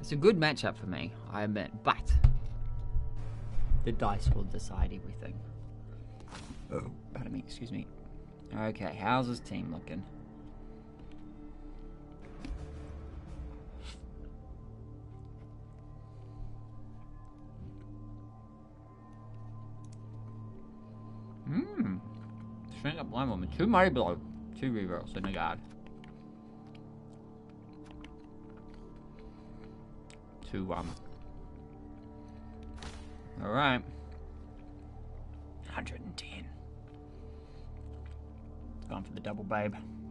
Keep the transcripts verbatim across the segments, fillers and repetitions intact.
It's a good matchup for me, I admit, but the dice will decide everything. Oh, pardon me, excuse me. Okay, how's his team looking? Hmm. Straight up blind woman. Two mighty blow. Two rerolls in the guard. Two um. Alright. one hundred ten. Gone for the double, babe.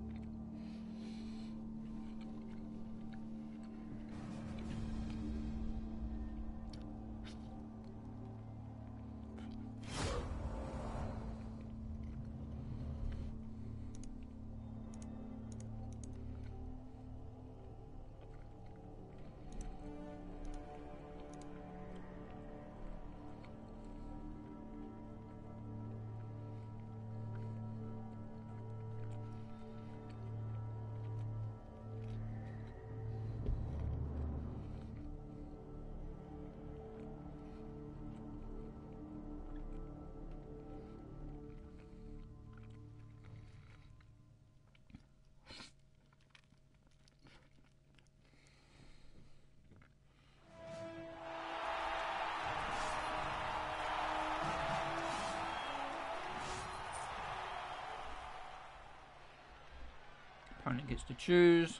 Opponent gets to choose.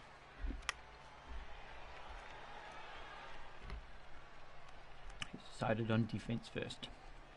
He's decided on defense first.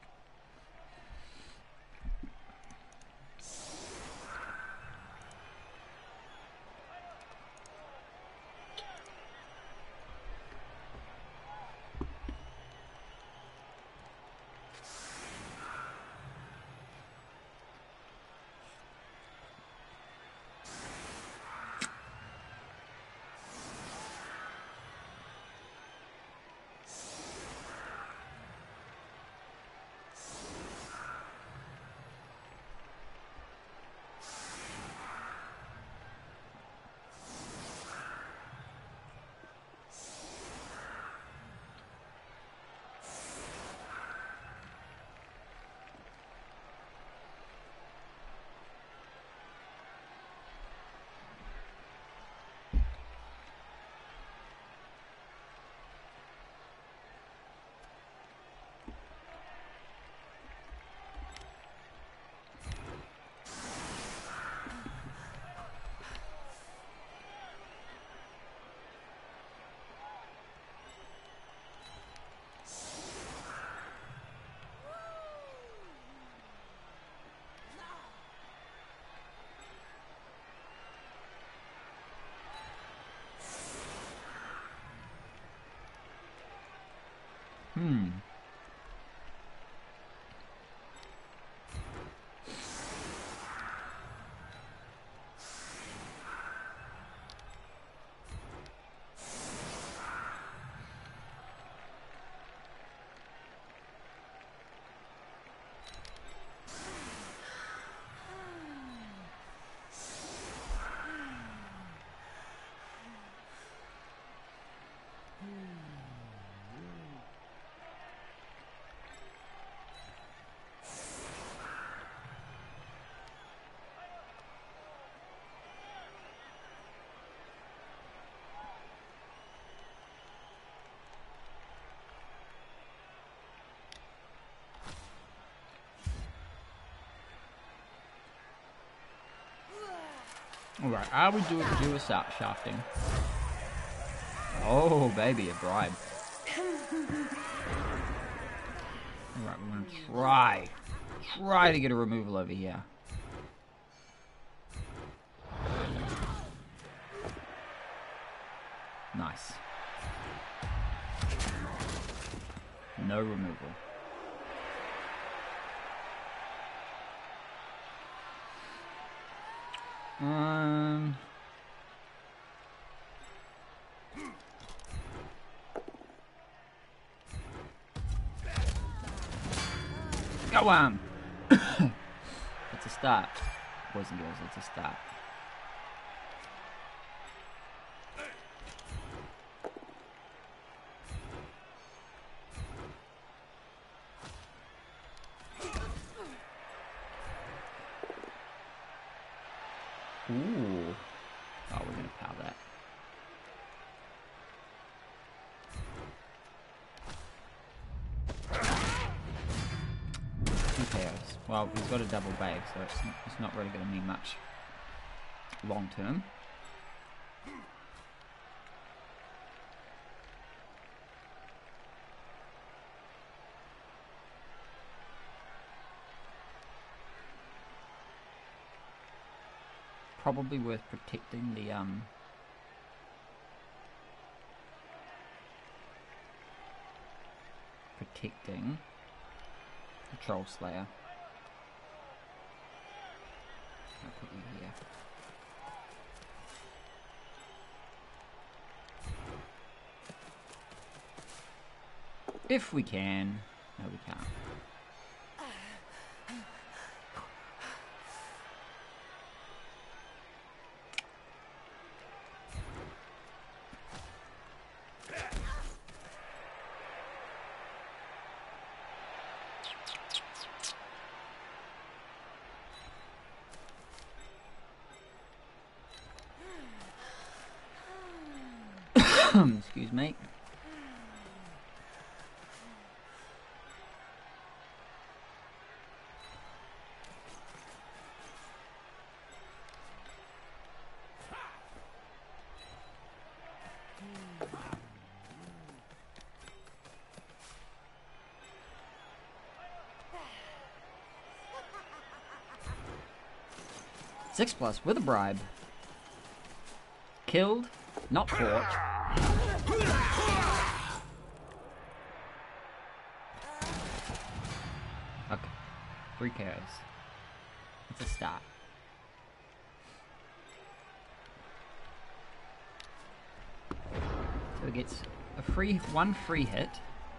Hmm. Alright, are we doing do a sharp shafting? Oh, baby, a bribe. Alright, we're gonna try. Try to get a removal over here. Nice. No removal. Um... Go on! It's a start. Boys and girls, it's a start. Ooh. Oh, we're gonna power that. Two K Os. Well, he's got a double bag, so it's, it's not really gonna mean much long term. Probably worth protecting the um protecting the Troll Slayer. I'll put you here. If we can. No, we can't. Excuse me. Six plus with a bribe. Killed, not fought. Okay, three K Os. It's a start. So it gets a free, one free hit.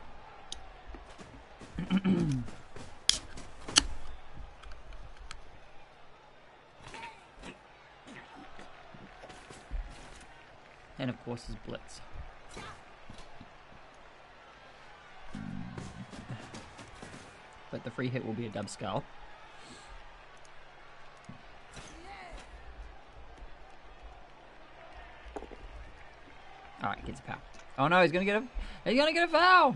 And of course his blitz. But the free hit will be a dub skull. Alright, gets a foul. Oh no, he's gonna get a he's gonna get a foul!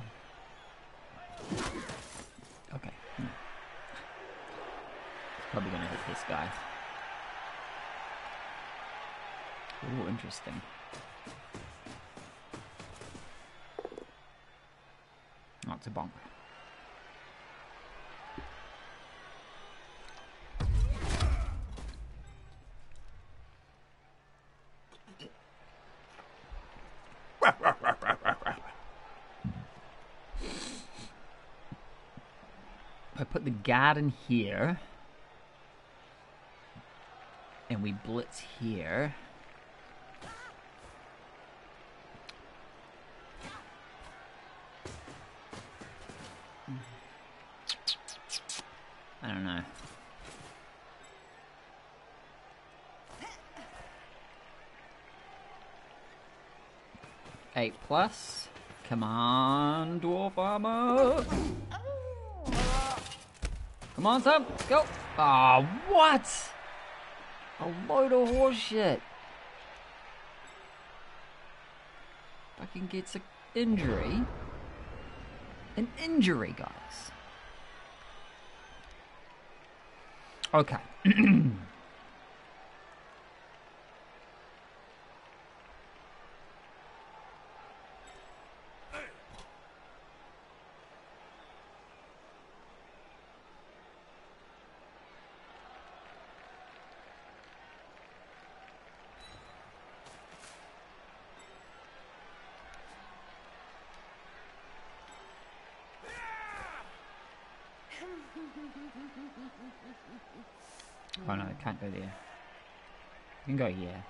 Okay. Hmm. He's probably gonna hit this guy. Ooh, interesting. Oh, it's a bonk. I put the garden here, and we blitz here. I don't know. Eight plus. Come on, dwarf armor. Come on, son. Let's go. Ah, oh, what? A load of horse shit. Fucking gets an injury. An injury, guys. Okay. Oh no, I can't go there. You can go here.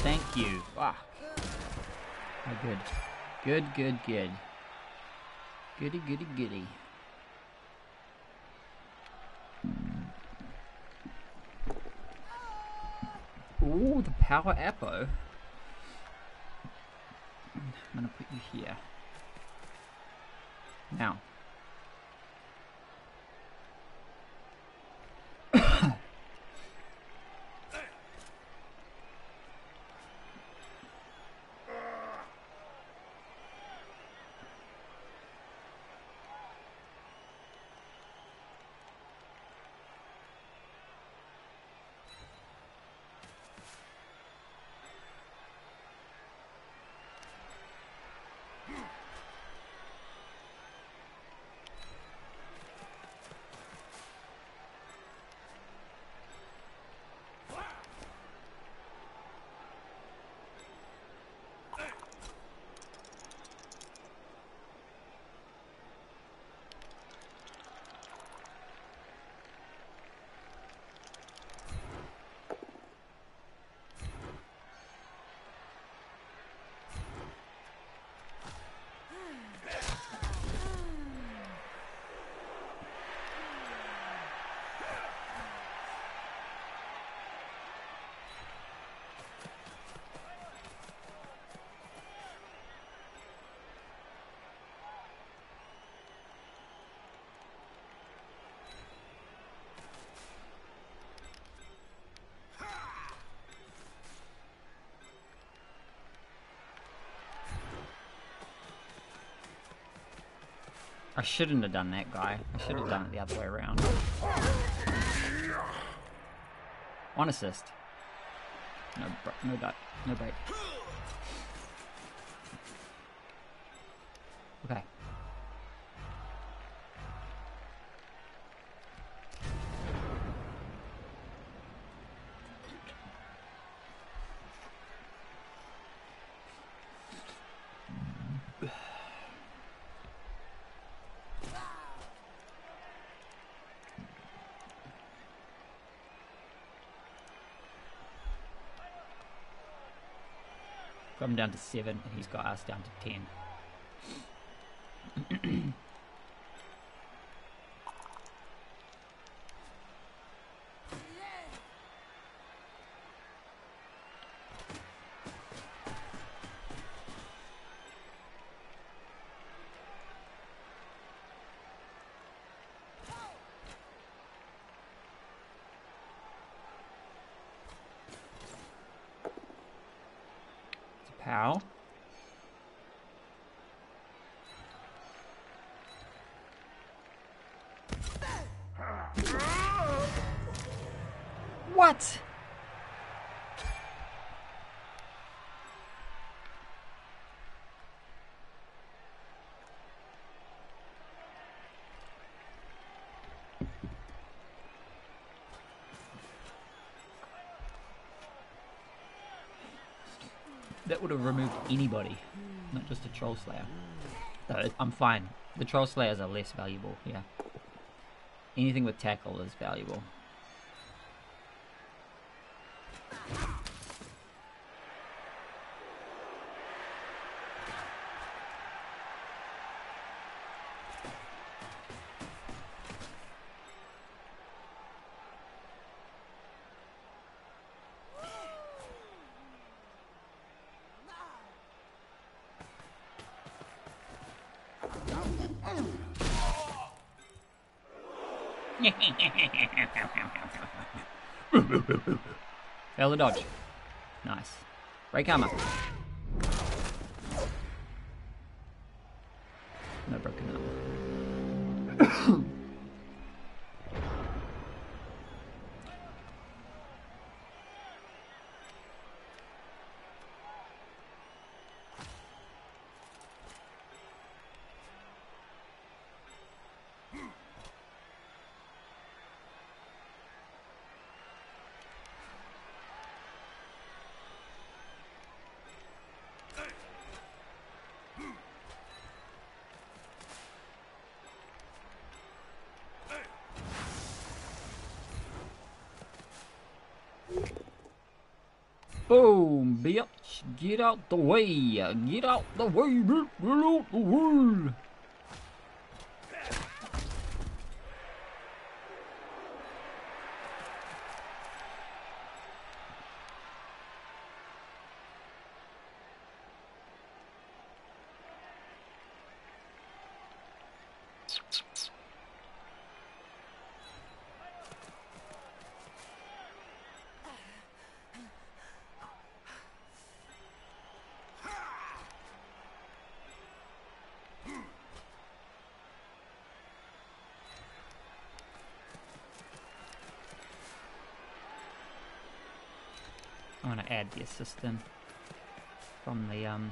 thank you. Fuck. Oh, good. Good, good, good. Goody, goody, goody. Ooh, the power apple. I'm gonna put you here. Now. I shouldn't have done that, guy. I should have done it the other way around. One assist. No, no dot, no break. Okay. Got him down to seven, and he's got us down to ten. How? What? That would have removed anybody, not just a Troll Slayer. No, I'm fine. The Troll Slayers are less valuable, yeah. Anything with tackle is valuable. Fail the dodge. Nice. Break armor. No broken armor. Boom, bitch. Get out the way. Get out the way, bitch. Get out the way. I'm gonna add the assistant from the um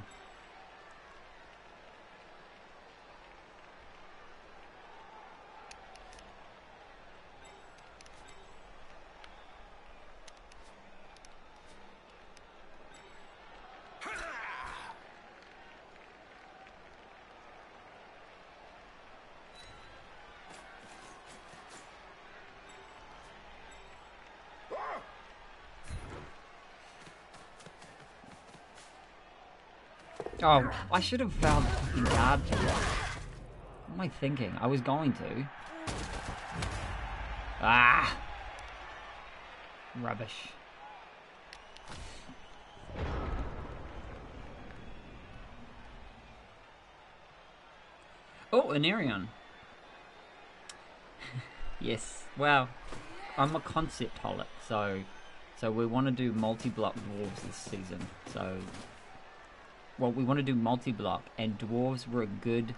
Oh, I should have found the fucking guard for that. What am I thinking? I was going to. Ah! Rubbish. Oh, an Arion. Yes. Well, I'm a concept holic, so so we want to do multi-block dwarves this season. So, well, we want to do multi-block, and dwarves were a good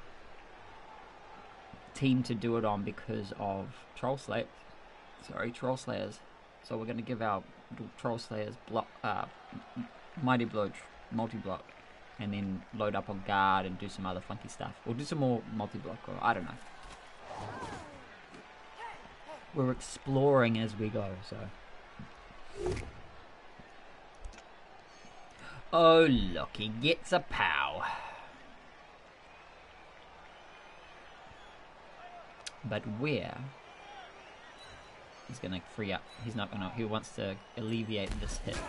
team to do it on because of Troll Slayer. Sorry, Troll Slayers. So we're going to give our Troll Slayers block, uh, Mighty Blow multi-block, and then load up on guard and do some other funky stuff. We'll do some more multi-block, or I don't know. We're exploring as we go, so. Oh look, he gets a pow. But where? He's gonna free up. He's not gonna. He wants to alleviate this hit.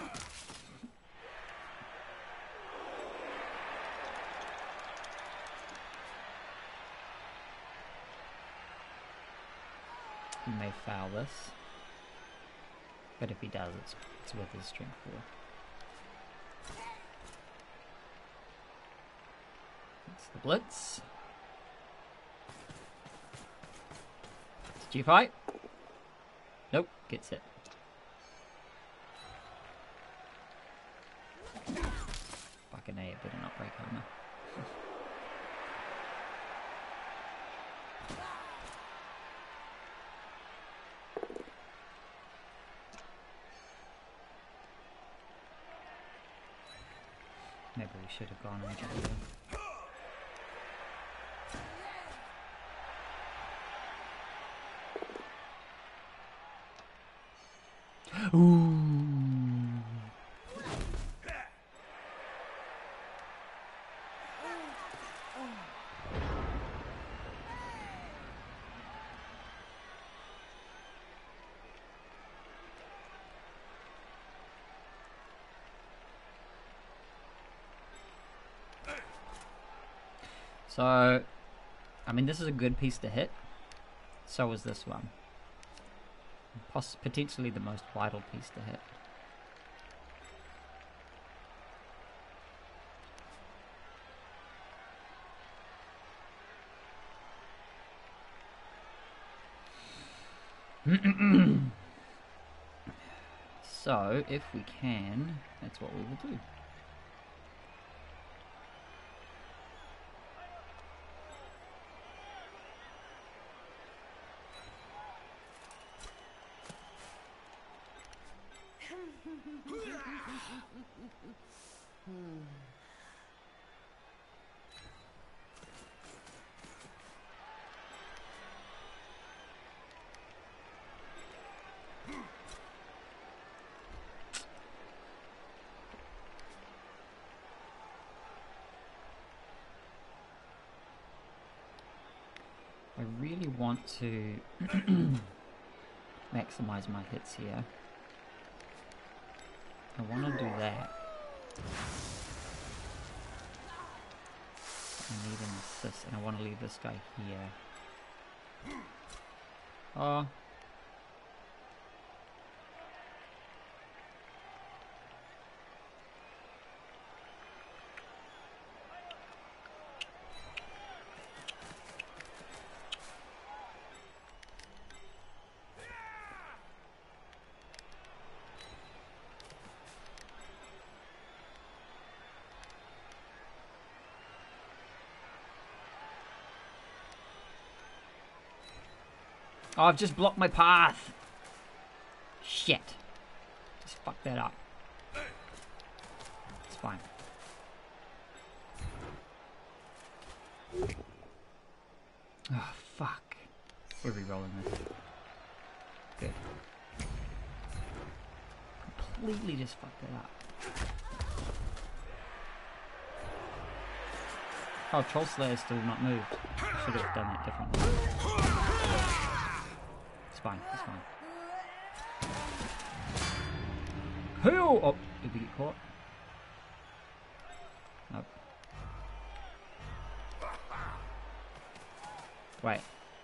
He may foul this, but if he does, it's, it's worth his strength four. It's the blitz. G five. Nope, gets it. Fucking A, it better not break armor. Maybe we should have gone and jumped in. Ooh. So, I mean, this is a good piece to hit. So is this one. Poss potentially the most vital piece to hit. So, if we can, that's what we will do. I really want to maximize my hits here. I want to do that. I need an assist, and I want to leave this guy here. Oh. Oh, I've just blocked my path. Shit. Just fuck that up. It's fine. Oh, fuck. We're re-rolling this. Good. Completely just fucked that up. Oh, Troll Slayer's still not moved. Should have done that differently. It's fine, it's fine. Who? Oh, did we get caught? Nope. Wait.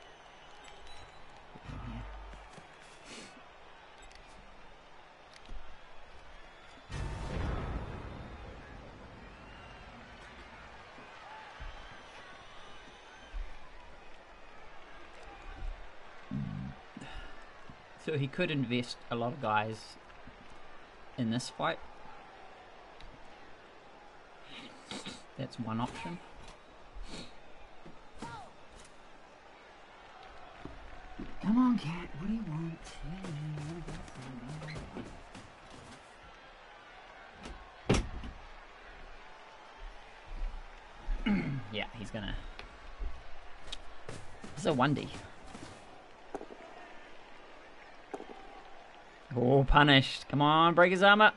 So he could invest a lot of guys in this fight. That's one option. Come on, cat. What do you want? Yeah, he's gonna. This is a one D. Oh, punished. Come on, break his armor.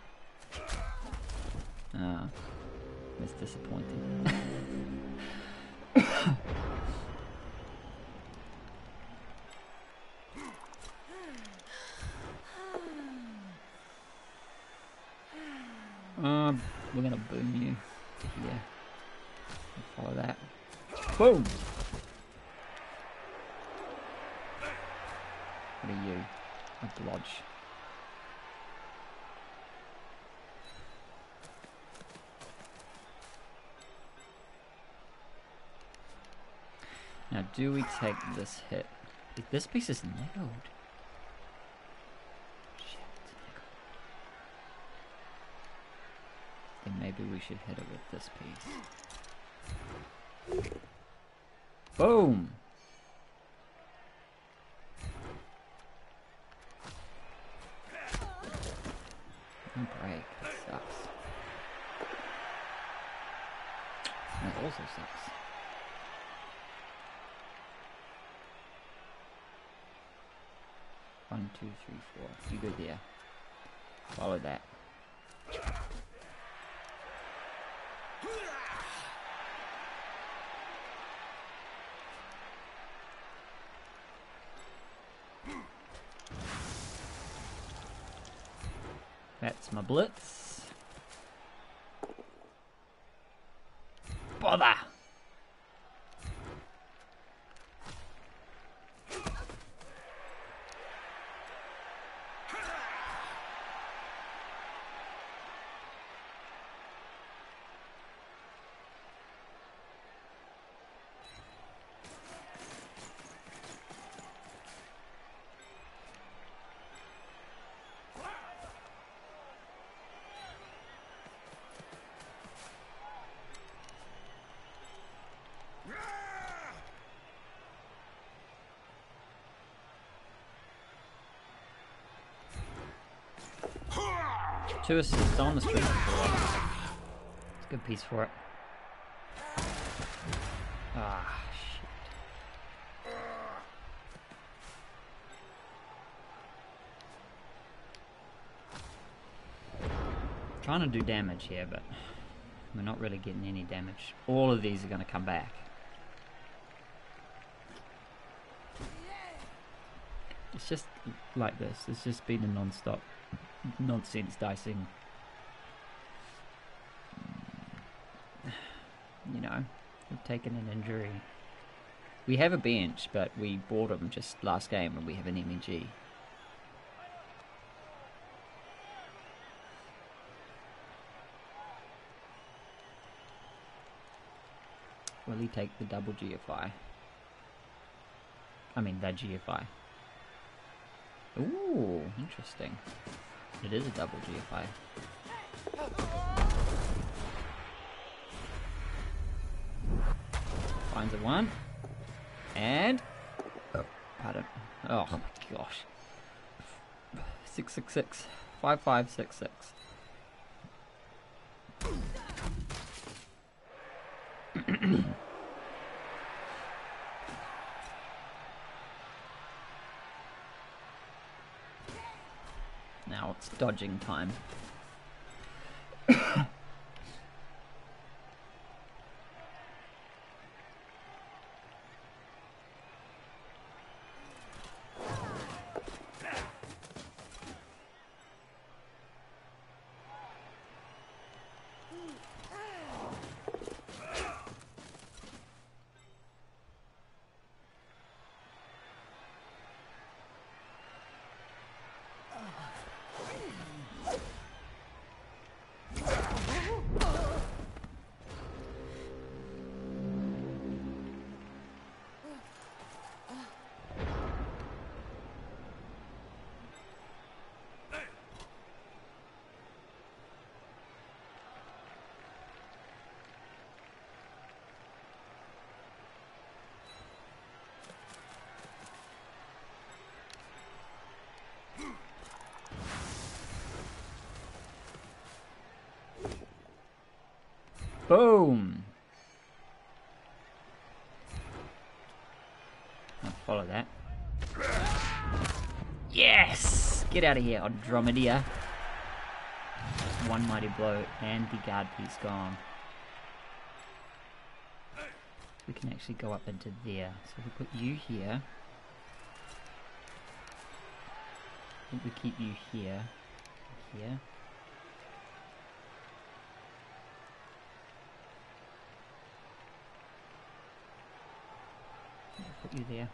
Oh, that's disappointing. um, we're gonna boom you to here. Follow that. Boom! What are you? A blodge. Now, do we take this hit? This piece is nailed. Shit, it's nailed. Then maybe we should hit it with this piece. Boom! No break. That sucks. That also sucks. One, two, three, four. You good there. Follow that. That's my blitz. Bother! Two assists on the street. It's a good piece for it. Ah, shit. Trying to do damage here, but we're not really getting any damage. All of these are going to come back. It's just like this. It's just been a non-stop nonsense dicing you know, we've taken an injury. We have a bench, but we bought him just last game and we have an M E G. Will he take the double G F I? I mean, that G F I. Ooh, interesting. It is a double G F I. Finds a one. And... Oh, pardon. Oh my gosh. six six six. five five six six. Now it's dodging time. Boom! I'll follow that. Yes! Get out of here, Andromeda. One mighty blow and the guard piece gone. We can actually go up into there. So if we put you here. I think we keep you here. Here. Put you there.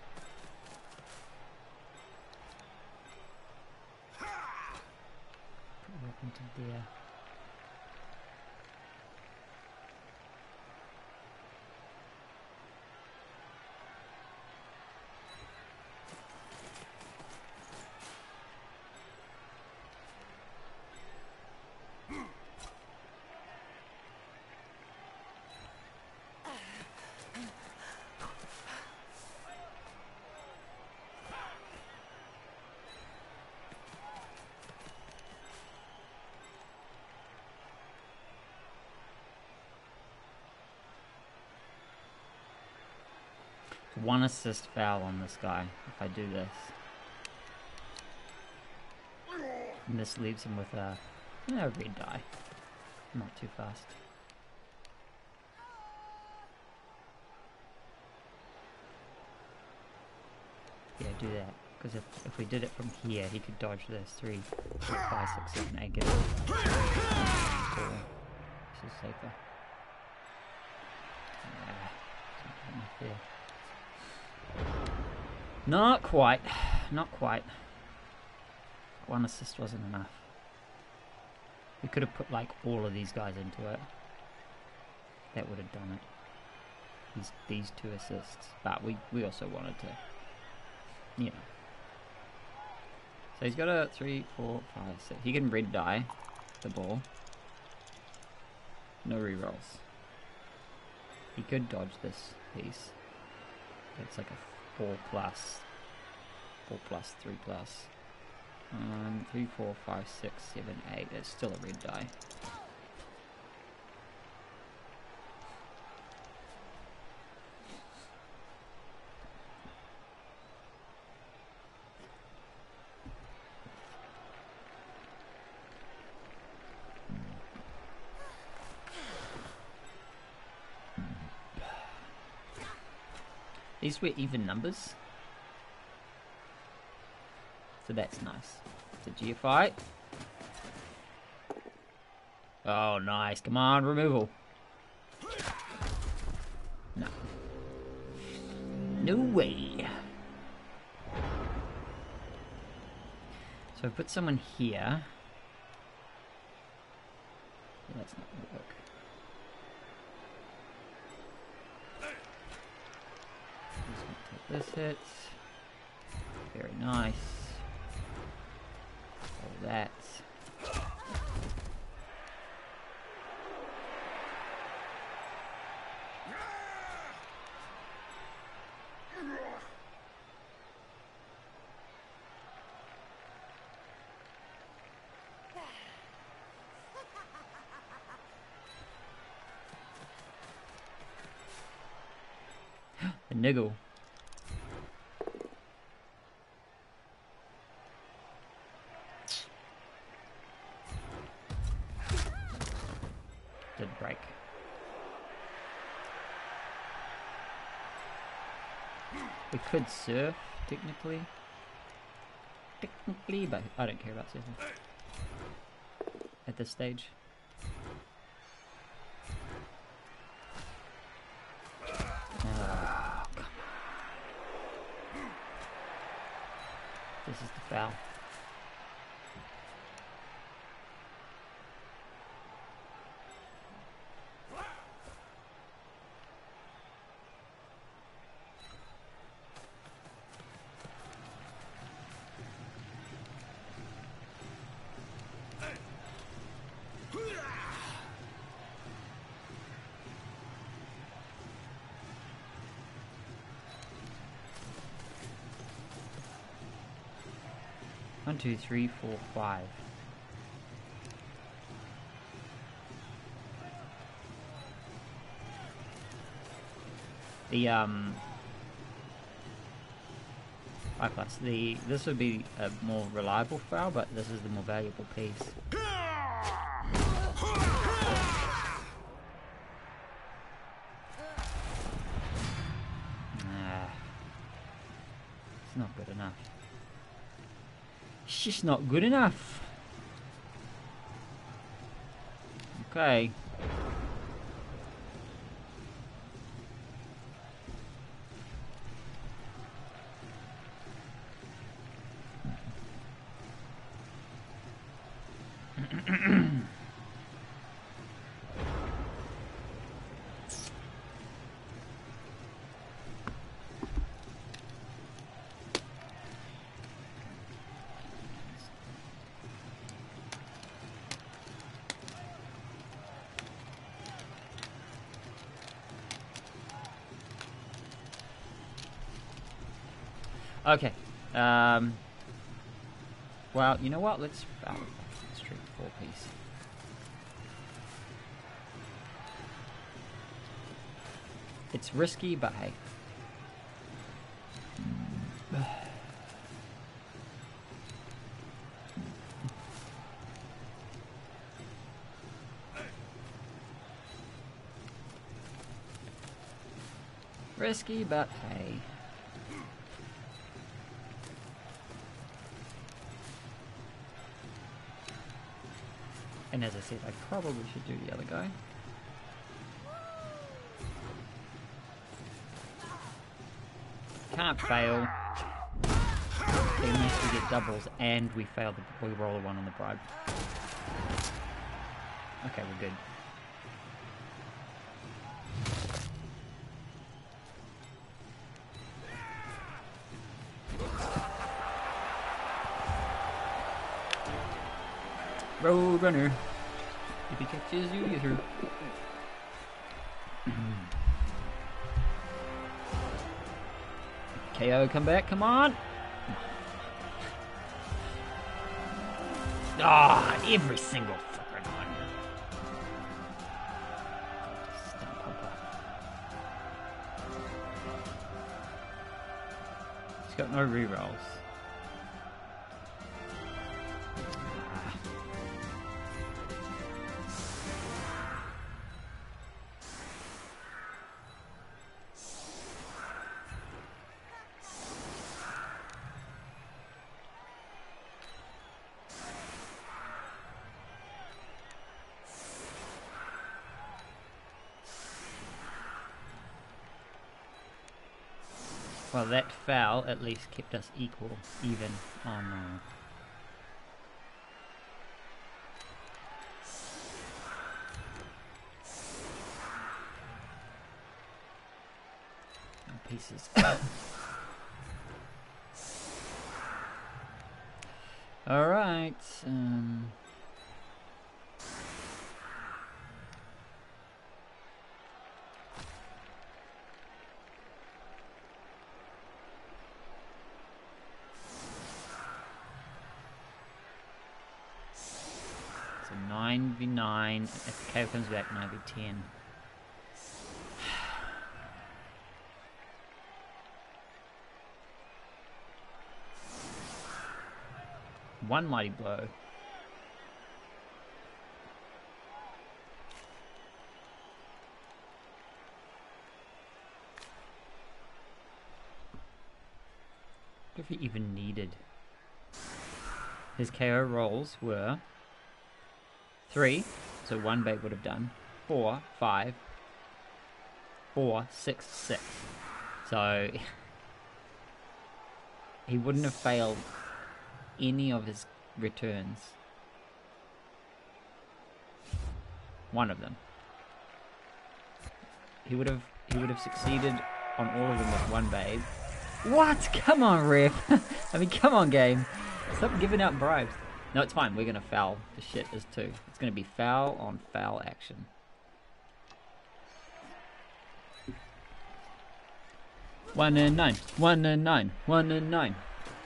Put you up into there. One assist foul on this guy if I do this. And this leaves him with a, a red die. Not too fast. Yeah, do that. Because if, if we did it from here, he could dodge this. Three, four, five, six, seven, eight, get it. Four. This is safer. Yeah, something there. Not quite. Not quite. One assist wasn't enough. We could have put like all of these guys into it. That would have done it. These these two assists. But we, we also wanted to, you know. So he's got a three, four, five, six. He can red die the ball. No rerolls. He could dodge this piece. It's like a four plus, four plus, three plus. Um, three, four, five, six, seven, eight. It's still a red die. These were even numbers, so that's nice. It's a G F I. Oh, nice. Come on, removal. No. No way. So put someone here. Yeah, that's not gonna work. Just gonna take this hit. Very nice. All that. A niggle. Did break. We could surf, technically. Technically, but I don't care about surfing. At this stage. Oh, come on. This is the foul. One, two, three, four, five. The um, five plus. The this would be a more reliable foul, but this is the more valuable piece. Nah, it's not good enough. It's just not good enough. Okay. Okay. Um, well, you know what? Let's oh, let's treat four piece. It's risky, but hey. Risky, but hey. And as I said, I probably should do the other guy. Can't fail. Unless we get doubles and we fail the we roll a one on the bribe. Okay, we're good. Road runner. If he catches you, you're through. K O, come back, come on! Ah, oh, every single fucking one. He's got no rerolls. Well, that foul at least kept us equal, even. Oh no. Pieces. All right. Um. So nine v nine. If the cave comes back, nine v ten. One mighty blow. If he even needed. His K O rolls were three, so one bait would have done. Four, five, four, six, six. So he wouldn't have failed any of his returns. One of them. He would have he would have succeeded on all of them with one babe. What? Come on, ref. I mean, come on, game. Stop giving out bribes. No, it's fine. We're gonna foul the shit as two. It's gonna be foul on foul action. One and nine. One and nine. One and nine.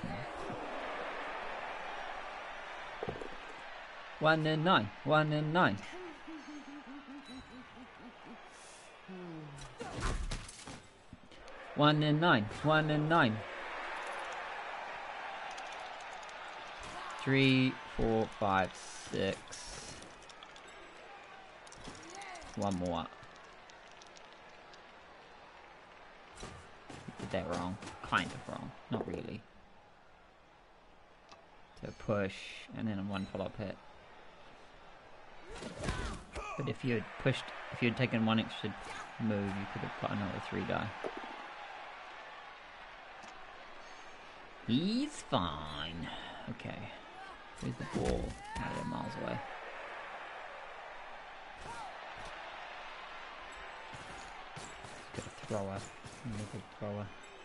One and nine. One and nine. One and nine. One and nine. Three, four, five, six. One more. Did that wrong. Kind of wrong. Not really. So push, and then a one follow-up hit. But if you had pushed, if you had taken one extra move, you could have got another three die. He's fine. Okay. Where's the ball? Oh, they're miles away. Got a thrower. Another thrower.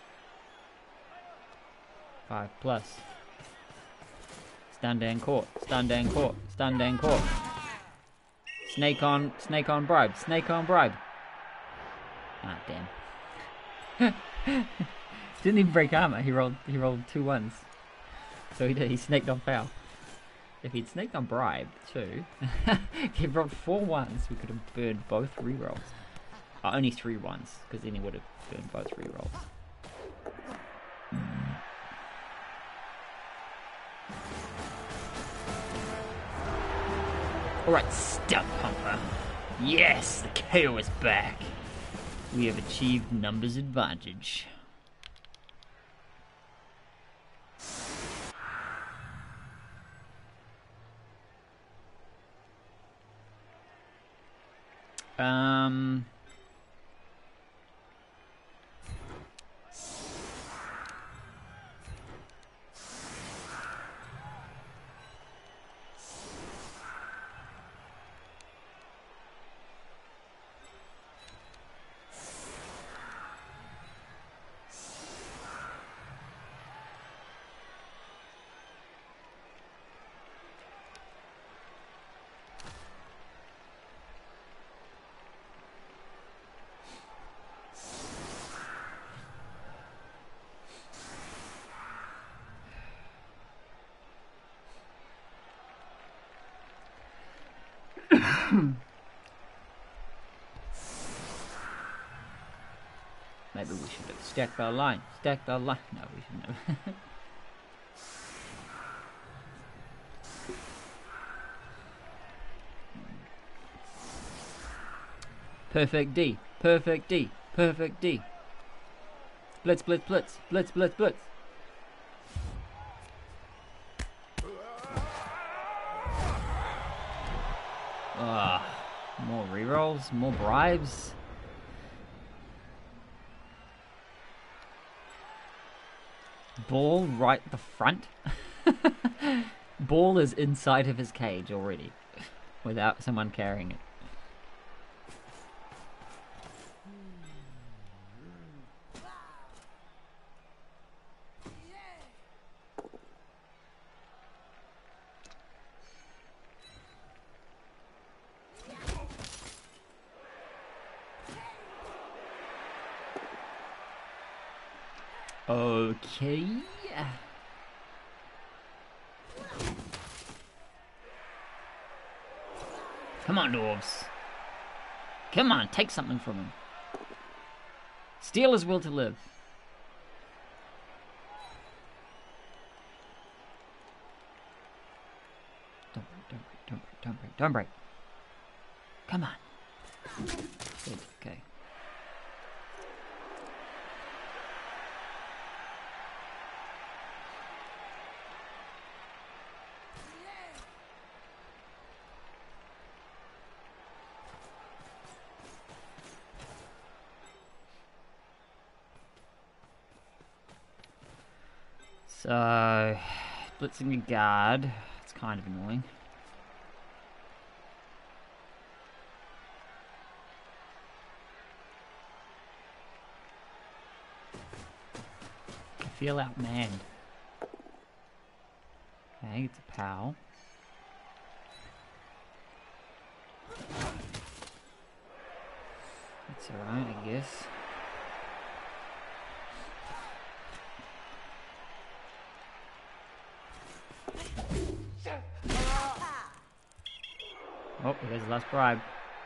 Five plus. Stand down court. Stand down court. Stand down court. Snake on. Snake on bribe. Snake on bribe. Ah, damn. Didn't even break armor. He rolled. He rolled two ones. So he did. He snaked on foul. If he'd snaked on bribe too, if he rolled four ones, we could have burned both rerolls. Uh, only three ones, because then he would have burned both rerolls. Alright, Stump Pumper. Yes, the K O is back. We have achieved numbers advantage. Um... Maybe we should have stacked our line. Stacked our line. No, we shouldn't have. Perfect D. Perfect D. Perfect D. Blitz, blitz, blitz. Blitz, blitz, blitz. Ah, more rerolls, more bribes. Ball right the front. Ball is inside of his cage already, without someone carrying it. Okay. Come on, dwarves. Come on, take something from him. Steal his will to live. Don't break, don't break, don't break, don't break, don't break. Come on. Good, okay. So, blitzing a guard, it's kind of annoying. I feel outmanned. Okay, it's a pal. That's alright, I guess. Oh, there's the last bribe.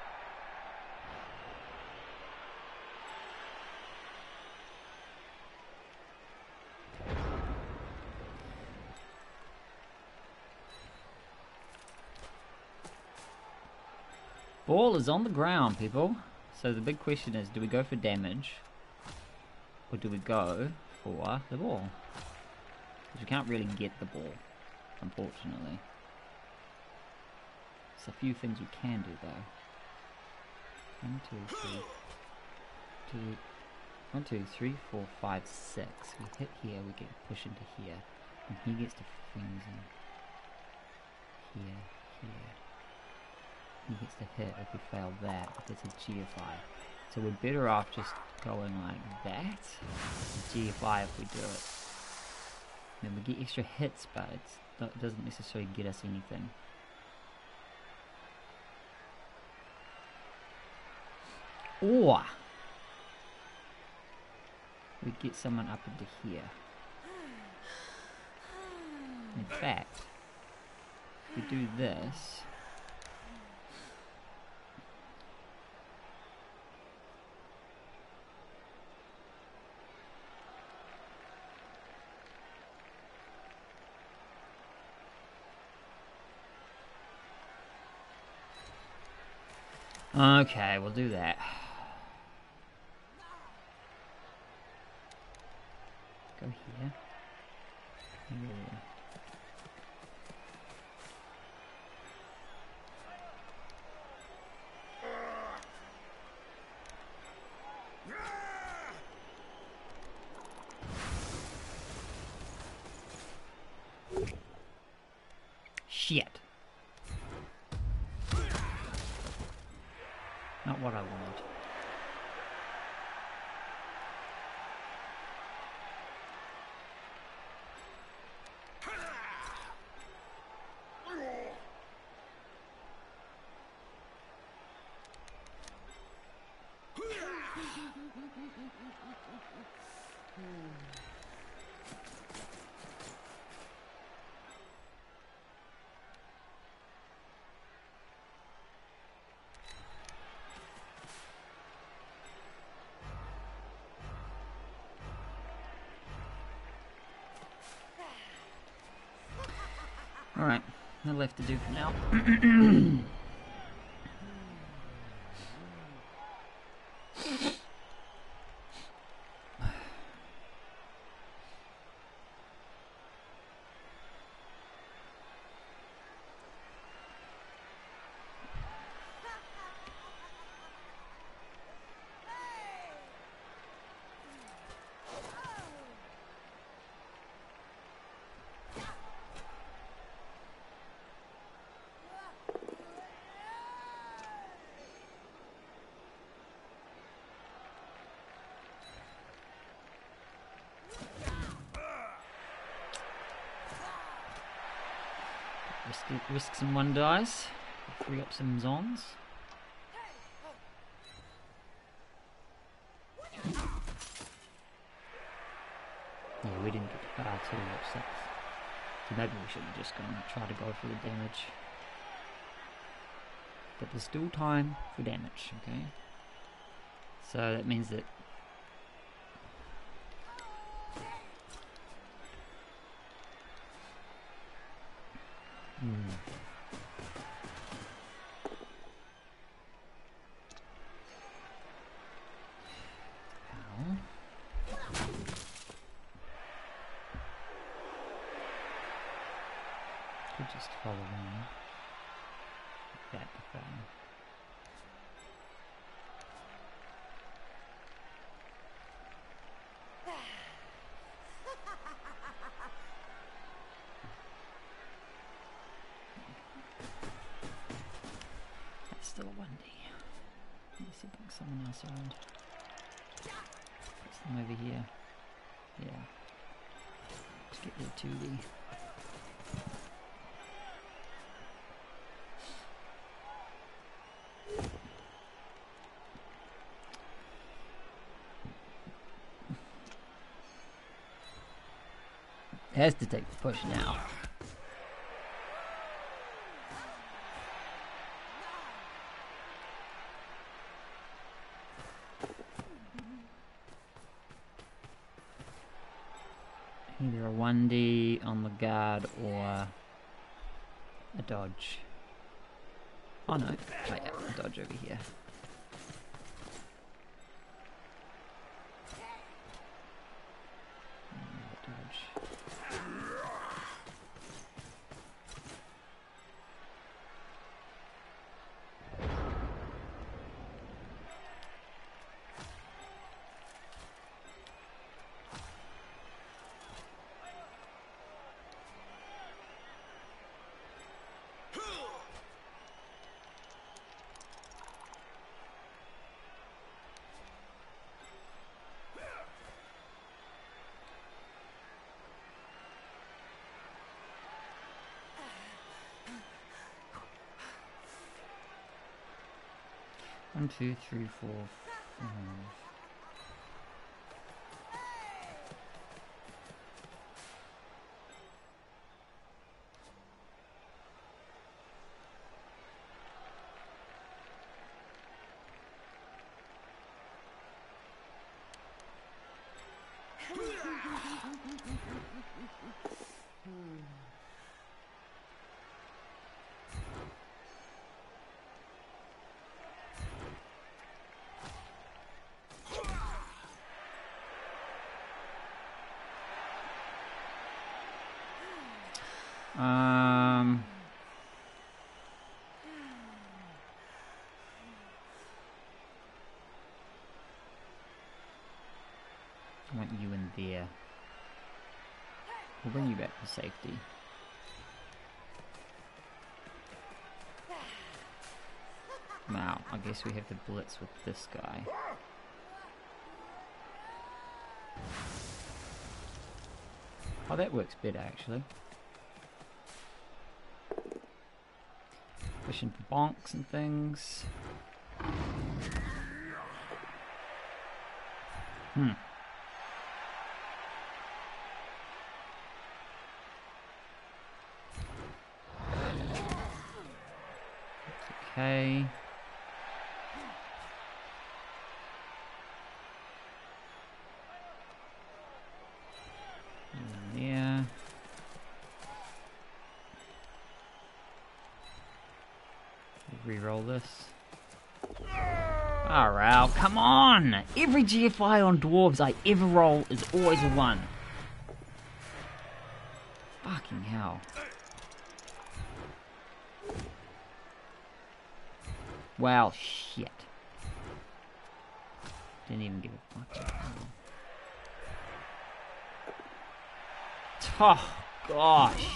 Ball is on the ground, people. So the big question is, do we go for damage? Or do we go for the ball? Because we can't really get the ball, unfortunately. There's a few things we can do though. One, two, three, two, one, two, three, four, five, six. We hit here, we get push into here, and he gets to things in here, here. He gets to hit if we fail that. If it's a G F I, so we're better off just going like that. G F I if we do it. Then we get extra hits, but it's, it doesn't necessarily get us anything. Or we get someone up into here. In fact, if we do this, okay, we'll do that. Go here. Here. Shit. Not what I wanted. Alright, nothing left to do for now. Risk, risk some one dice. Free up some zons. Yeah, we didn't get the car too much. So maybe we should have just gone and try to go for the damage. But there's still time for damage, okay? So that means that hmm. How? Could just follow in. That the thing. That's still a one D. Let me see if I can someone else around. Put them over here. Yeah. Let's get their two D. Has to take the push now. Either a one D on the guard or a dodge. Oh no, wait, a dodge over here. Dodge. One, two, three, four, five. Um, I want you in there. We'll bring you back to safety. Now, I guess we have to blitz with this guy. Oh, that works better actually. Pushing for bonks and things. Hmm. Okay. Yeah. Reroll this. Alright, come on! Every G F I on dwarves I ever roll is always a one. Fucking hell. Wow, shit. Didn't even give a fuck. Oh, gosh.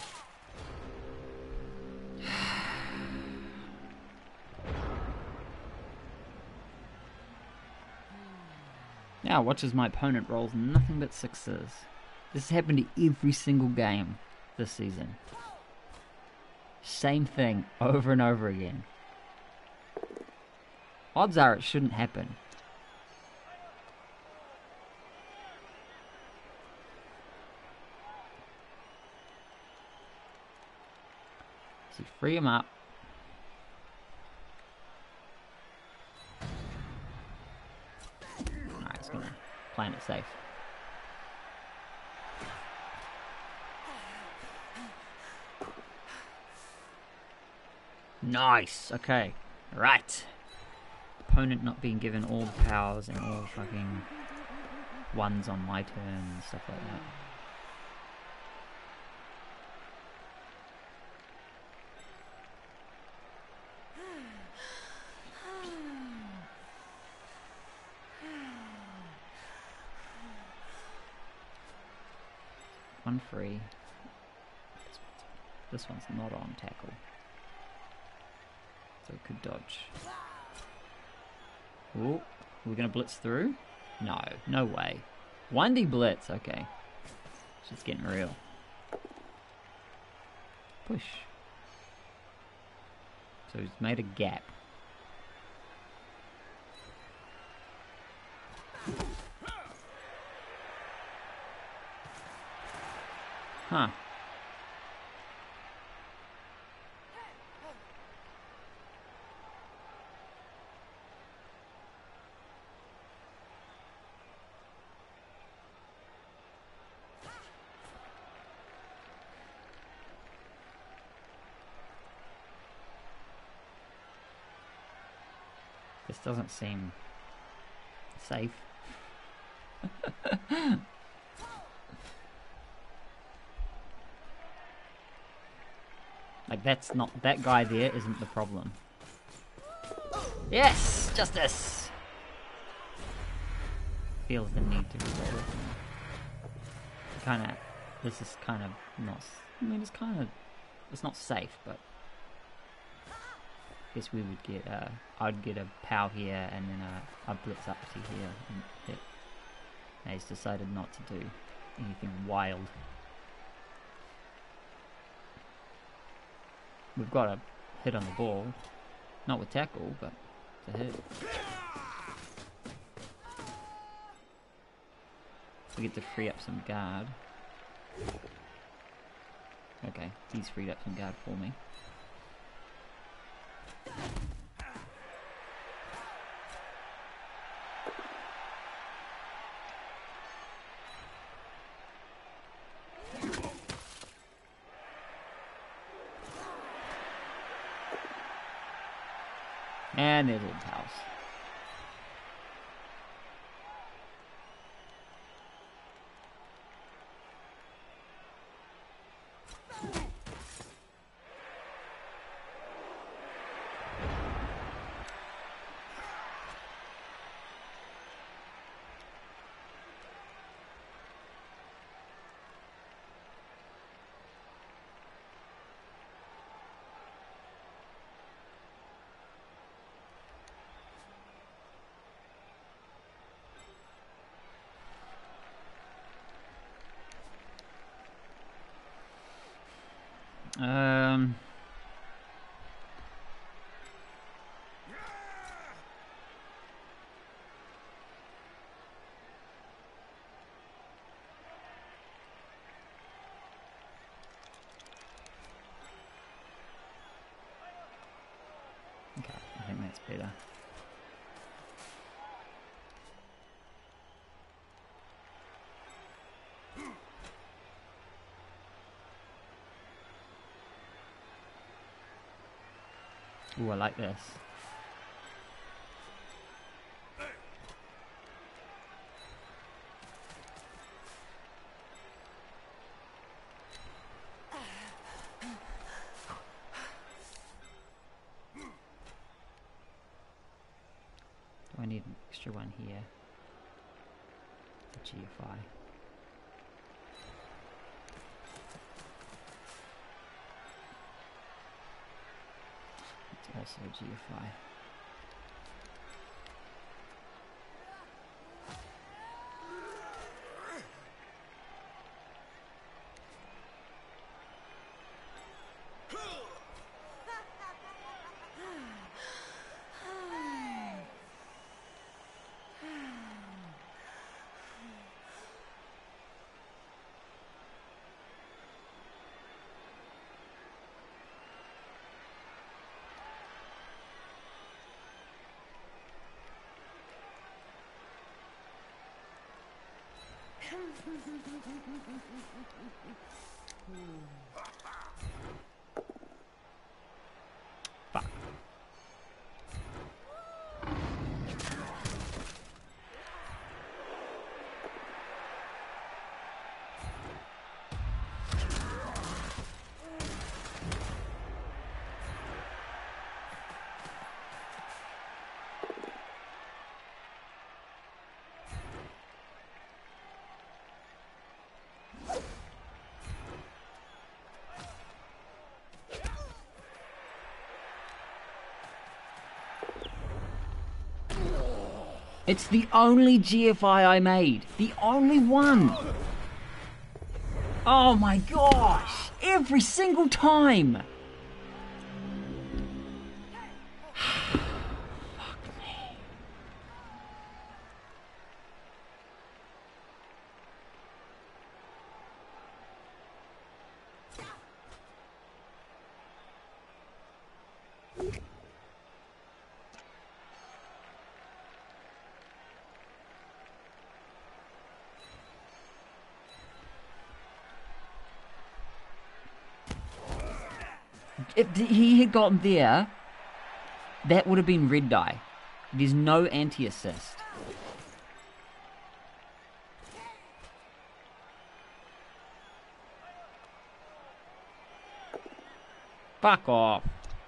Now, watch as my opponent rolls nothing but sixes. This has happened to every single game this season. Same thing over and over again. Odds are it shouldn't happen. So free him up. Alright, it's gonna plan it safe. Nice, okay. Right. Opponent not being given all the powers and all fucking ones on my turn and stuff like that. One free. This one's not on tackle. So it could dodge. Ooh, we're gonna blitz through? No, no way. one D blitz, okay. It's just getting real. Push. So he's made a gap. Huh. This doesn't seem safe. Like, that's not, that guy there isn't the problem. Yes! Justice! Feels the need to reroll it. Kinda, this is kind of not, I mean, it's kind of, it's not safe, but I guess we would get, uh, I'd get a pow here and then a, a blitz up to here and hit. Now he's decided not to do anything wild. We've got a hit on the ball. Not with tackle, but it's a hit. We get to free up some guard. Okay, he's freed up some guard for me. And there's Old House. Um... Okay, I think that's better. Ooh, I like this. Do I need an extra one here? The G F I. Also G F I. Fuck. It's the only G F I I made. The only one. Oh my gosh. Every single time. Fuck me. If he had gotten there, that would have been red die. There's no anti-assist. Fuck off.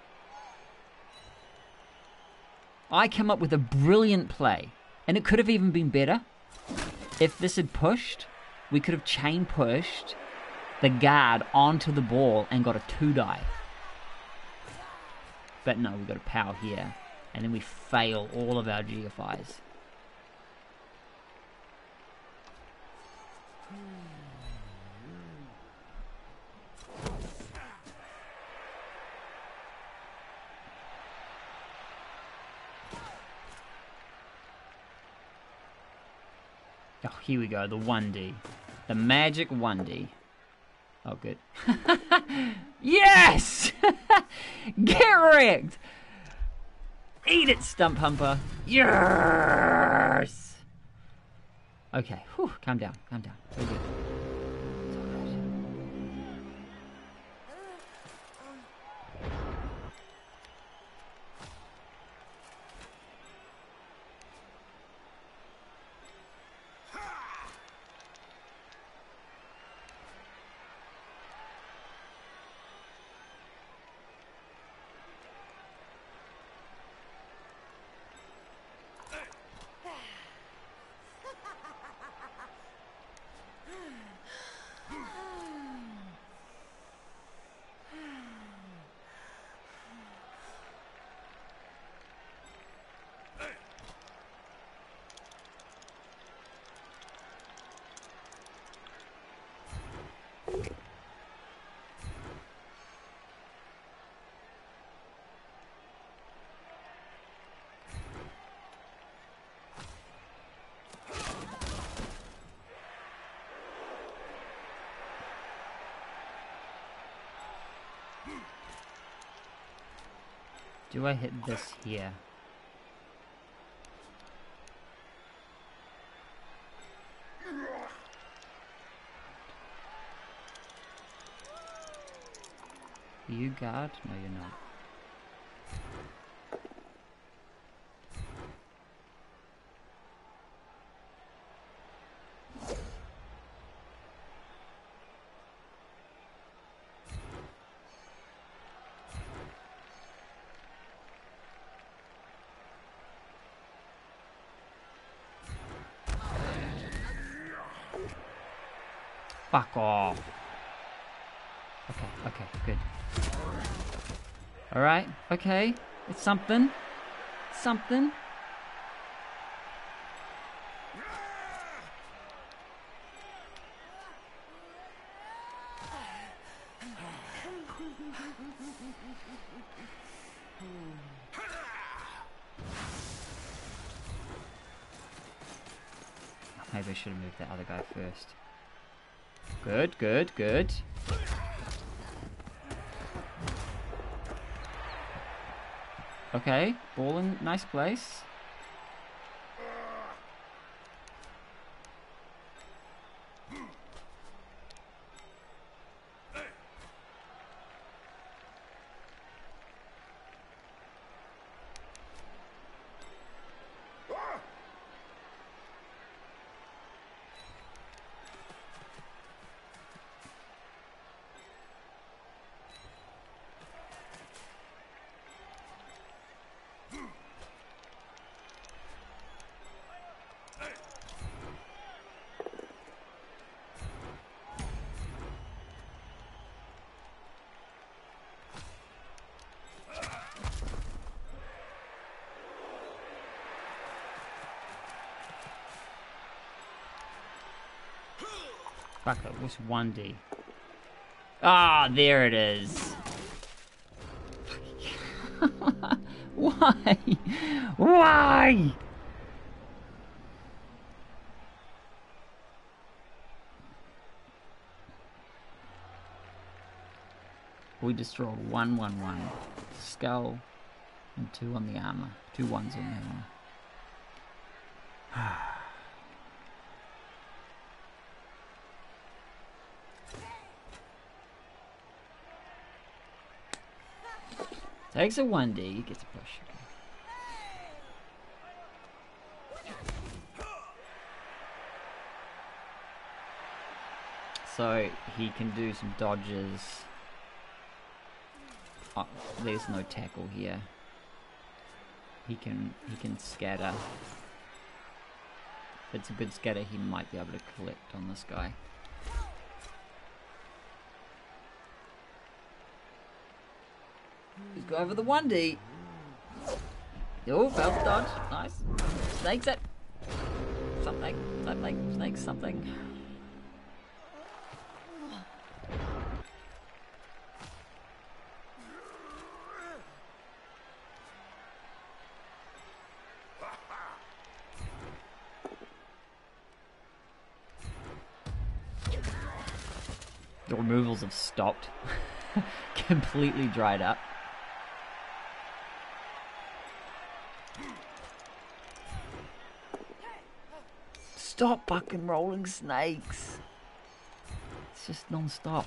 I came up with a brilliant play, and it could have even been better. If this had pushed, we could have chain pushed the guard onto the ball and got a two die. But no, we've got a power here. And then we fail all of our G F Is. Oh, here we go, the one D. The magic one D. Oh, good. Yes! Get wrecked! Eat it, Stump Humper. Yes! Okay, whew, calm down, calm down. We're good. It's all right. Do I hit this here? Are you guard? No, you're not. Fuck off. Okay, okay, good. Alright, okay. It's something. Something. Maybe I should have moved that other guy first. Good, good, good. Okay, ball in nice place. Fuck it, what's one D? Ah, there it is. Why? Why? We just rolled one, one, one. Skull and two on the armor. Two ones on the armor. Takes a one D, gets a push. So he can do some dodges. Oh, there's no tackle here. He can he can scatter. If it's a good scatter, he might be able to collect on this guy. Let's go over the one D. Oh, bounce dodge. Nice. Snakes it. Something. Something. Snakes something. The removals have stopped. Completely dried up. Stop fucking rolling snakes. It's just non-stop.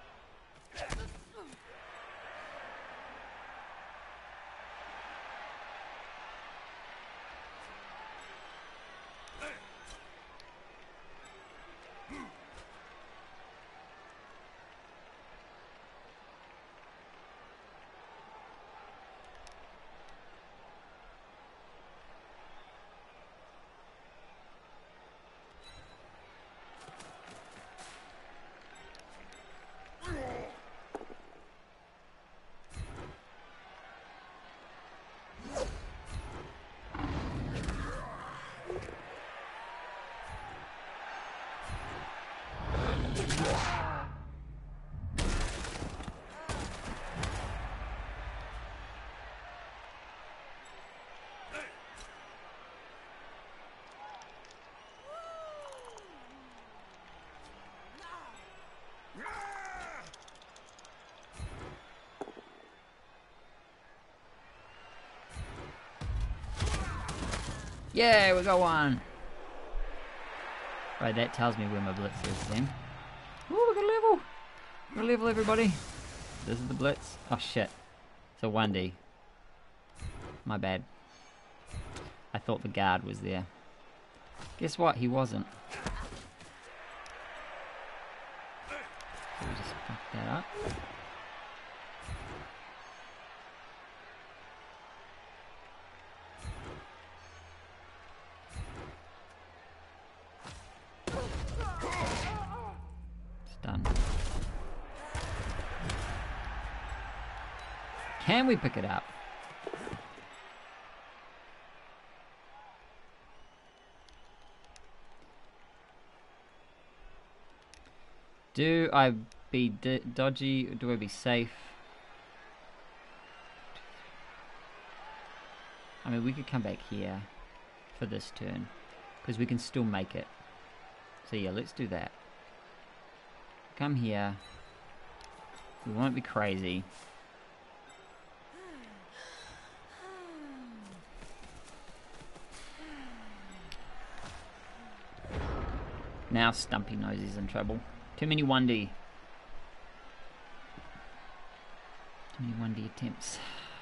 Yeah, we got one. Right, that tells me where my blitz is then. Ooh, we got a level. We got a level, everybody. This is the blitz. Oh shit. It's a one D. My bad. I thought the guard was there. Guess what? He wasn't. So we just fucked that up. Can we pick it up? Do I be d dodgy or do I be safe? I mean, we could come back here for this turn because we can still make it. So yeah, let's do that. Come here. We won't be crazy. Now Stumpy knows he's in trouble. Too many one D. Too many one D attempts.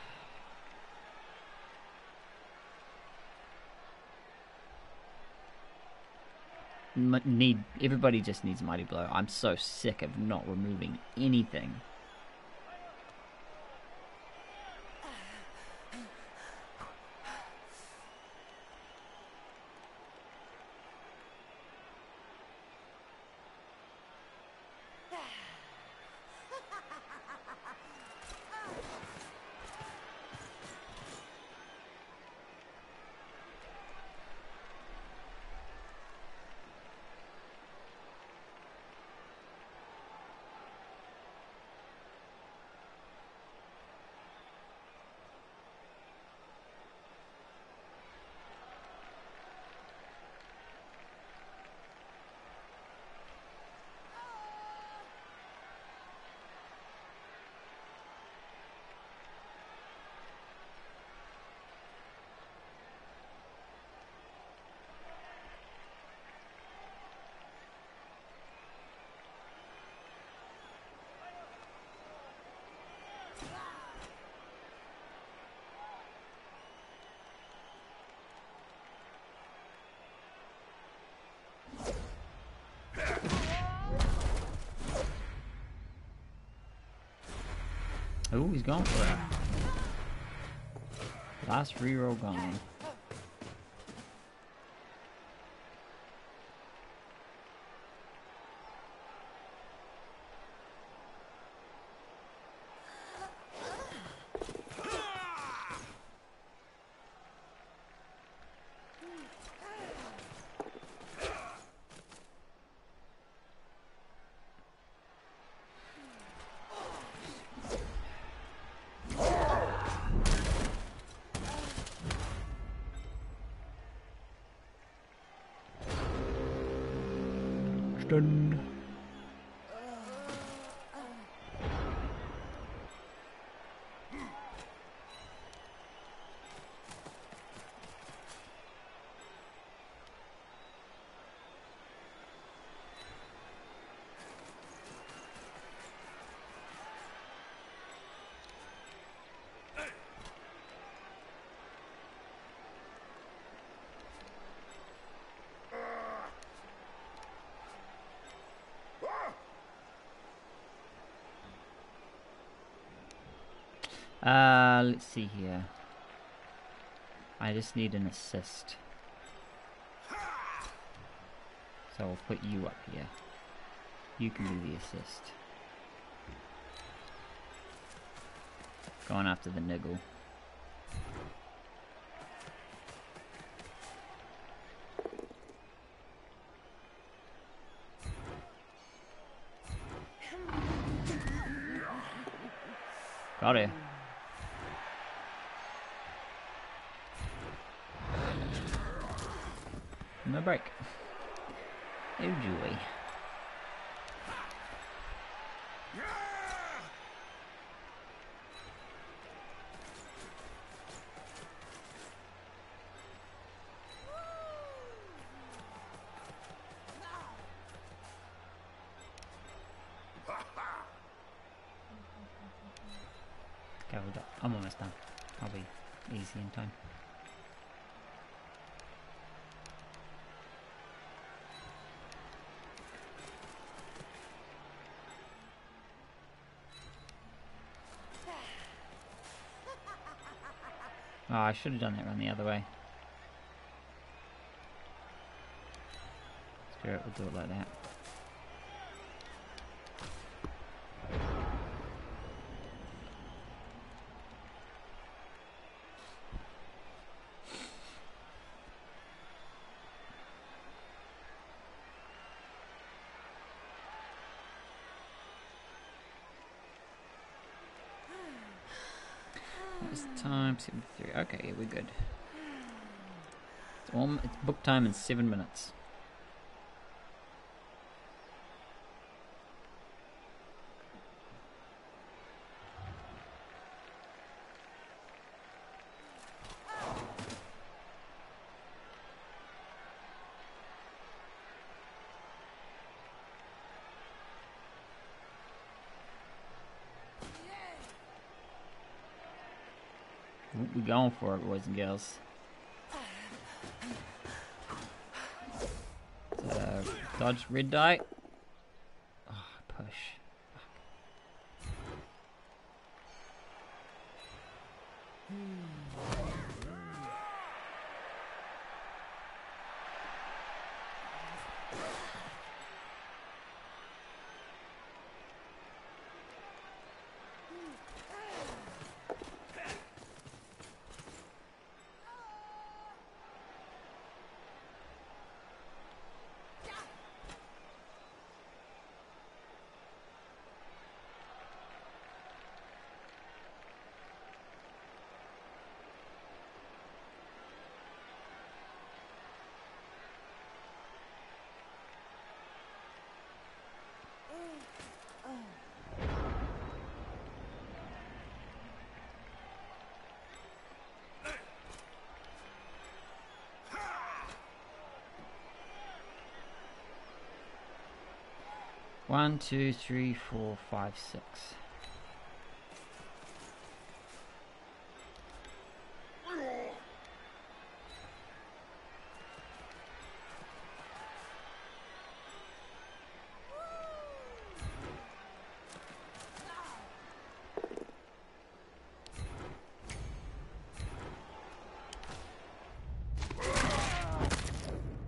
M need everybody just needs Mighty Blow. I'm so sick of not removing anything. Oh, he's going for it. Last reroll gone. Done. Uh, let's see here. I just need an assist. So I'll put you up here. You can do the assist. Going after the niggle. Got it. No break. Oh joy. Okay, I'm almost done. I'll be easy in time. Oh, I should have done it run the other way. Screw it, we'll do it like that. It's time seventy-three. Okay, we're good. It's, all, it's book time in seven minutes. We're going for it, boys and girls. So, dodge red die. Oh, push. One, two, three, four, five, six.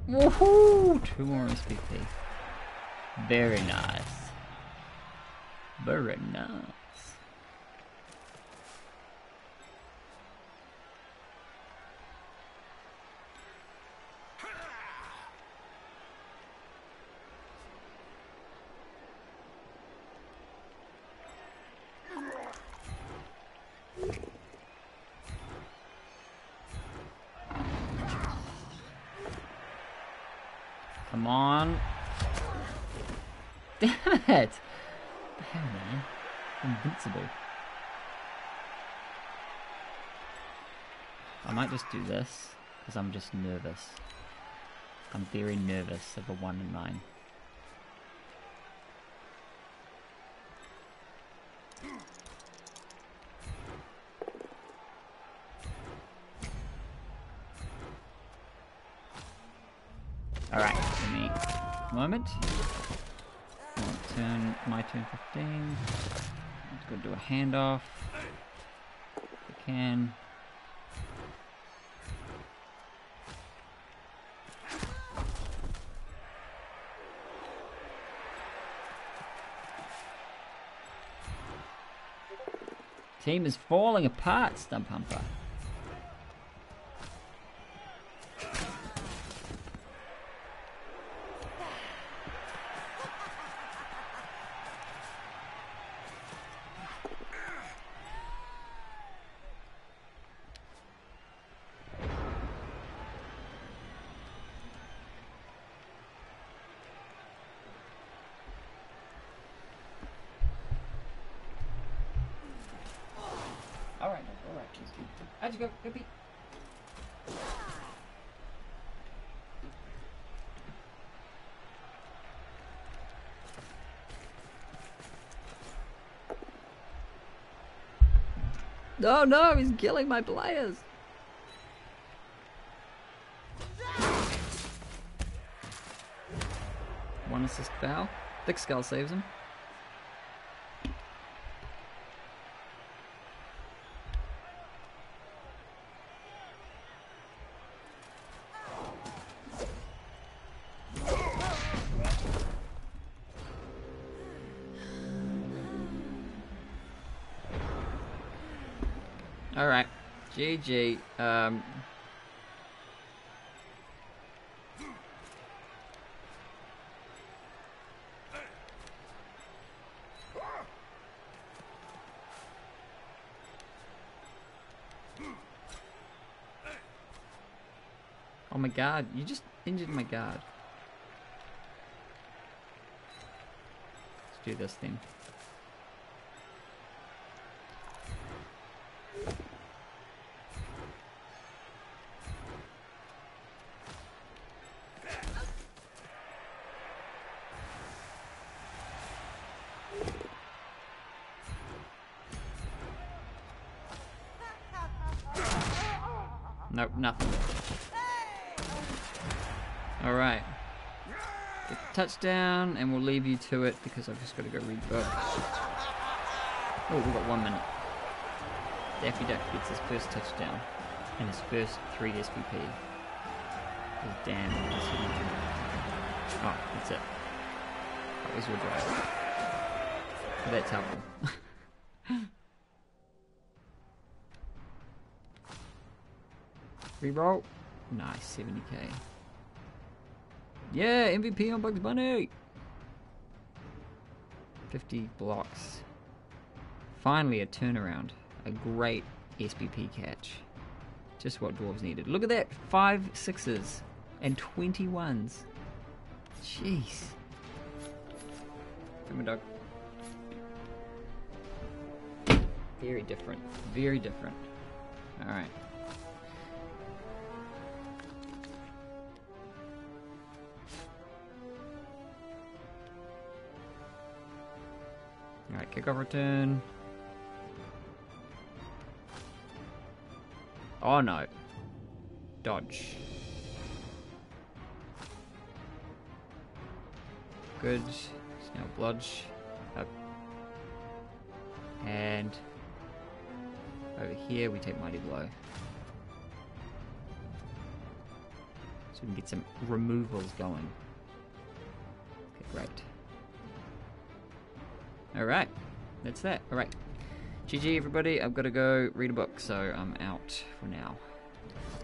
Woohoo! Two more S P P. Very nice. Very nice. Come on. Damn it! Damn, man. Invincible. I might just do this, because I'm just nervous. I'm very nervous of a one in nine. Alright, give me a moment. I'll turn my turn fifteen. Let's go do a handoff. If we can. Team is falling apart, Stump Humper. Alright, alright, how'd you go? Go beat. No, no, he's killing my players. One assist foul. Thick Skull saves him. Alright, G G. Um, oh my god, you just injured my guard. Let's do this thing. Nope, nothing. Alright. Get the touchdown, and we'll leave you to it because I've just got to go read books. Oh, we've got one minute. Daffy Duck gets his first touchdown and his first three S P P. Oh, damn. Oh, that's it. That was your drive. That's helpful. Reroll. Nice, seventy K. Yeah, M V P on Bugs Bunny. fifty blocks. Finally a turnaround. A great S P P catch. Just what Dwarves needed. Look at that. Five sixes and twenty ones. Jeez. Come on, dog. Very different. Very different. Alright. Alright, kickoff return. Oh no. Dodge. Good. Snail blodge. Up. And over here we take Mighty Blow. So we can get some removals going. Okay, great. Alright, that's that. Alright. G G everybody, I've got to go read a book, so I'm out for now.